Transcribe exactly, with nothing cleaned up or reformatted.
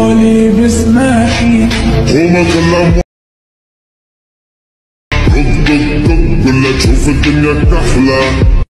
قولي بسماحي هما كلام دق دق دق ولا تشوف الدنيا كحلة.